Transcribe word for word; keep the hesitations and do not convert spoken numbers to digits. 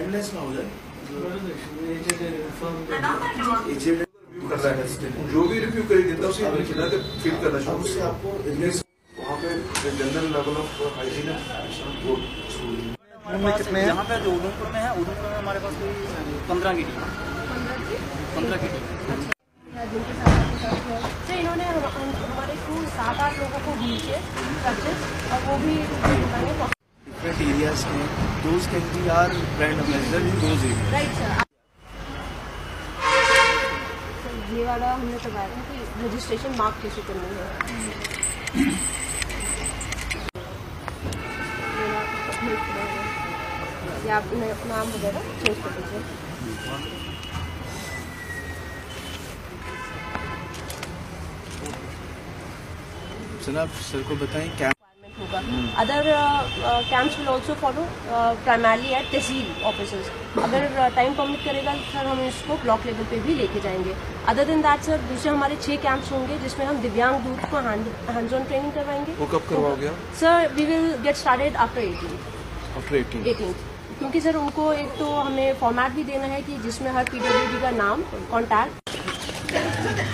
Timeless ना हो जाए। कर रहा है जो भी रिव्यू करेगी उसे फील करना चाहिए। उससे आपको वहाँ पे जनरल लेवल ऑफ हाइजीन है वो कितने हैं? यहाँ पे जो उधमपुर में है, उधमपुर में हमारे पास कोई पंद्रह की टीम पंद्रह की टीम तो इन्होंने हमारे स्कूल सात आठ लोगों को दी है और वो भी डिफरेंट एरियाज हैं, those can be our brand ambassador in those areas. Right sir. ये वाला हमने करवाया था कि रजिस्ट्रेशन मार्क कैसे करनी है। या आप नाम वगैरह चेंज कर दीजिए। सर आप सर को बताएं क्या होगा। Other camps will also follow primarily at tehsil officers. अगर टाइम परमिट करेगा सर हम इसको ब्लॉक लेवल पे भी लेके जाएंगे। अदर देन दैट सर दूसरे हमारे छह कैंप्स होंगे जिसमें हम दिव्यांग दूत को हैंड्स ऑन ट्रेनिंग करवाएंगे। वो कब करवाओगे? Sir we will get started after eighteen after eighteen eighteen क्योंकि सर उनको एक तो हमें फॉर्मेट भी देना है कि जिसमें हर पीडब्ल्यूडी का नाम, कॉन्टैक्ट